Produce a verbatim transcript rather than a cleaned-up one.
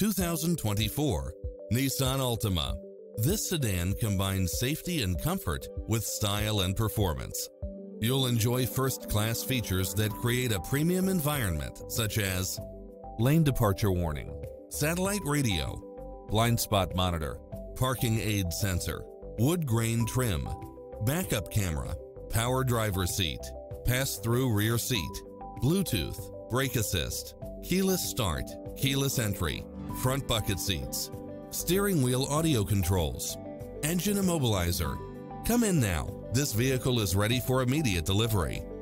two thousand twenty-four Nissan Altima. This sedan combines safety and comfort with style and performance. You'll enjoy first-class features that create a premium environment, such as lane departure warning, satellite radio, blind spot monitor, parking aid sensor, wood grain trim, backup camera, power driver seat, pass-through rear seat, Bluetooth, brake assist, keyless start, keyless entry, front bucket seats, steering wheel audio controls, engine immobilizer. Come in now. This vehicle is ready for immediate delivery.